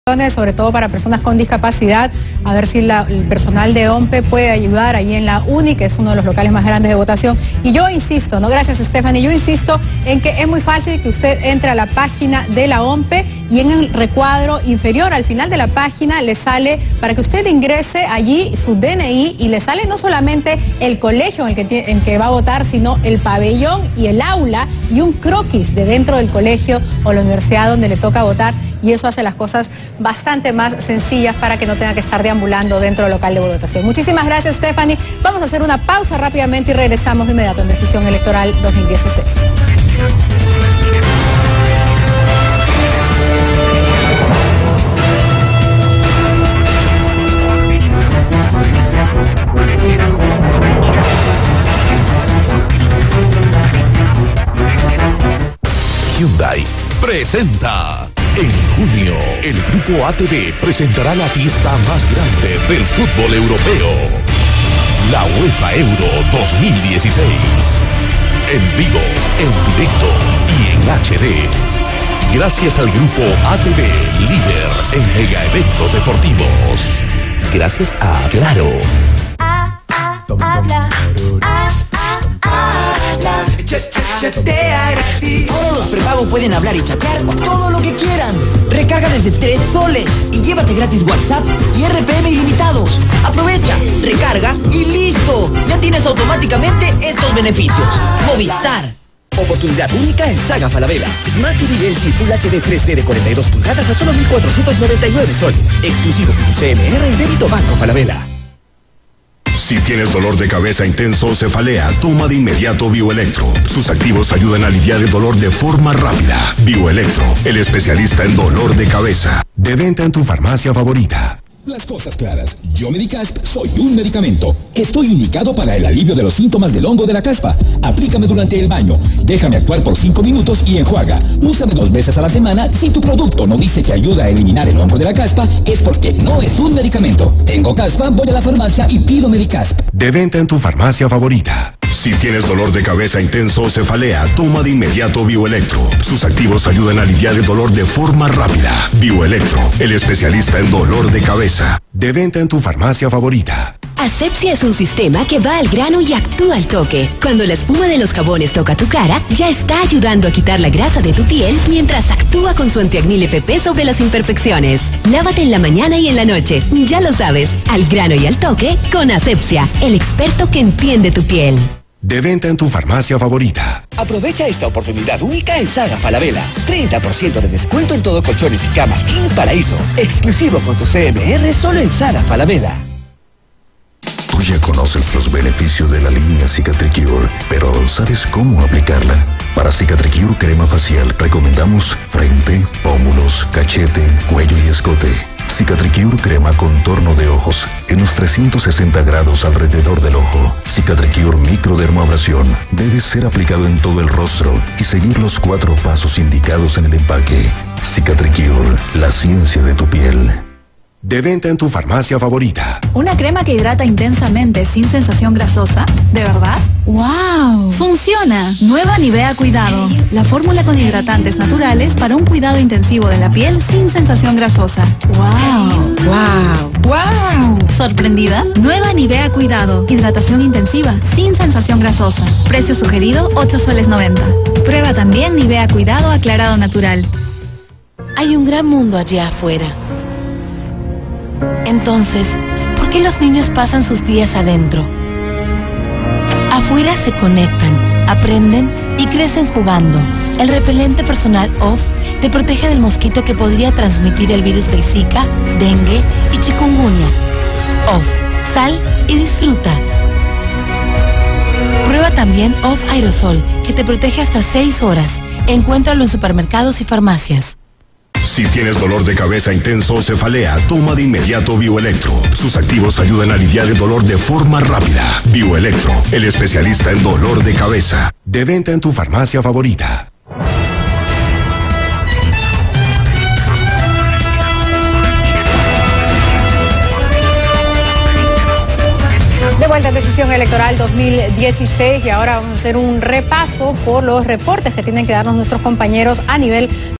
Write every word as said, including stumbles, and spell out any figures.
Sobre todo para personas con discapacidad, a ver si la, el personal de OMPE puede ayudar ahí en la UNI, que es uno de los locales más grandes de votación. Y yo insisto, no gracias Stephanie, yo insisto en que es muy fácil que usted entre a la página de la OMPE y en el recuadro inferior, al final de la página, le sale para que usted ingrese allí su D N I y le sale no solamente el colegio en el que, en que va a votar, sino el pabellón y el aula y un croquis de dentro del colegio o la universidad donde le toca votar. Y eso hace las cosas bastante más sencillas para que no tenga que estar deambulando dentro del local de votación. Muchísimas gracias, Stephanie. Vamos a hacer una pausa rápidamente y regresamos de inmediato en Decisión Electoral dos mil dieciséis. Hyundai presenta. En junio, el Grupo A T V presentará la fiesta más grande del fútbol europeo, la UEFA Euro dos mil dieciséis. En vivo, en directo y en H D. Gracias al Grupo A T V, líder en mega eventos deportivos. Gracias a Claro. Habla, chatea gratis. Todos los prepagos pueden hablar y chatear todo lo que quieran. Recarga desde tres soles y llévate gratis WhatsApp y R P M ilimitados. Aprovecha, recarga y listo. Ya tienes automáticamente estos beneficios. Movistar. Oportunidad única en Saga Falabella. Smart T V L G Full H D tres D de cuarenta y dos pulgadas a solo mil cuatrocientos noventa y nueve soles. Exclusivo con tu C M R y débito Banco Falabella. Si tienes dolor de cabeza intenso o cefalea, toma de inmediato Bioelectro. Sus activos ayudan a aliviar el dolor de forma rápida. Bioelectro, el especialista en dolor de cabeza. De venta en tu farmacia favorita. Las cosas claras, yo Medicasp soy un medicamento. Estoy indicado para el alivio de los síntomas del hongo de la caspa. Aplícame durante el baño, déjame actuar por cinco minutos y enjuaga. Úsame dos veces a la semana. Si tu producto no dice que ayuda a eliminar el hongo de la caspa, es porque no es un medicamento. Tengo caspa, voy a la farmacia y pido Medicasp. De venta en tu farmacia favorita. Si tienes dolor de cabeza intenso o cefalea, toma de inmediato Bioelectro. Sus activos ayudan a aliviar el dolor de forma rápida. Bioelectro, el especialista en dolor de cabeza. De venta en tu farmacia favorita. Asepsia es un sistema que va al grano y actúa al toque. Cuando la espuma de los jabones toca tu cara, ya está ayudando a quitar la grasa de tu piel mientras actúa con su antiacnil F P sobre las imperfecciones. Lávate en la mañana y en la noche. Ya lo sabes, al grano y al toque con Asepsia, el experto que entiende tu piel. De venta en tu farmacia favorita. Aprovecha esta oportunidad única en Saga Falabella. treinta por ciento de descuento en todo colchones y camas King Paraíso. Exclusivo con tu C M R solo en Saga Falabella. Tú ya conoces los beneficios de la línea Cicatricure, pero ¿sabes cómo aplicarla? Para Cicatricure crema facial recomendamos frente, pómulos, cachete, cuello y escote. Cicatricure crema contorno de ojos en los trescientos sesenta grados alrededor del ojo. Cicatricure microdermoabrasión debe ser aplicado en todo el rostro y seguir los cuatro pasos indicados en el empaque. Cicatricure, la ciencia de tu piel. De venta en tu farmacia favorita. Una crema que hidrata intensamente sin sensación grasosa. ¿De verdad? ¡Wow! ¡Funciona! Nueva Nivea Cuidado. La fórmula con hidratantes naturales para un cuidado intensivo de la piel sin sensación grasosa. ¡Wow! ¡Wow! ¡Wow! ¿Sorprendida? Nueva Nivea Cuidado. Hidratación intensiva sin sensación grasosa. Precio sugerido ocho soles noventa. Prueba también Nivea Cuidado aclarado natural. Hay un gran mundo allá afuera. Entonces, ¿por qué los niños pasan sus días adentro? Afuera se conectan, aprenden y crecen jugando. El repelente personal O F te protege del mosquito que podría transmitir el virus del Zika, dengue y chikungunya. O F, sal y disfruta. Prueba también O F Aerosol, que te protege hasta seis horas. Encuéntralo en supermercados y farmacias. Si tienes dolor de cabeza intenso o cefalea, toma de inmediato Bioelectro. Sus activos ayudan a aliviar el dolor de forma rápida. Bioelectro, el especialista en dolor de cabeza. De venta en tu farmacia favorita. De vuelta en Decisión Electoral dos mil dieciséis y ahora vamos a hacer un repaso por los reportes que tienen que darnos nuestros compañeros a nivel